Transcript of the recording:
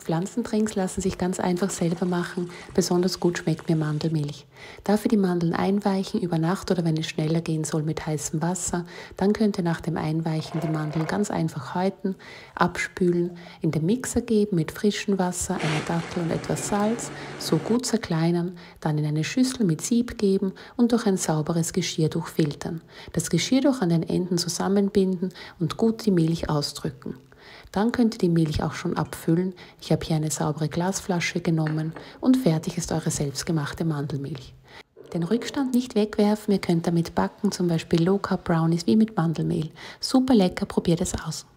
Pflanzendrinks lassen sich ganz einfach selber machen, besonders gut schmeckt mir Mandelmilch. Dafür die Mandeln einweichen über Nacht oder wenn es schneller gehen soll mit heißem Wasser, dann könnt ihr nach dem Einweichen die Mandeln ganz einfach häuten, abspülen, in den Mixer geben mit frischem Wasser, einer Dattel und etwas Salz, so gut zerkleinern, dann in eine Schüssel mit Sieb geben und durch ein sauberes Geschirr durchfiltern. Das Geschirrtuch an den Enden zusammenbinden und gut die Milch ausdrücken. Dann könnt ihr die Milch auch schon abfüllen. Ich habe hier eine saubere Glasflasche genommen und fertig ist eure selbstgemachte Mandelmilch. Den Rückstand nicht wegwerfen, ihr könnt damit backen, zum Beispiel Low Carb Brownies wie mit Mandelmehl. Super lecker, probiert es aus.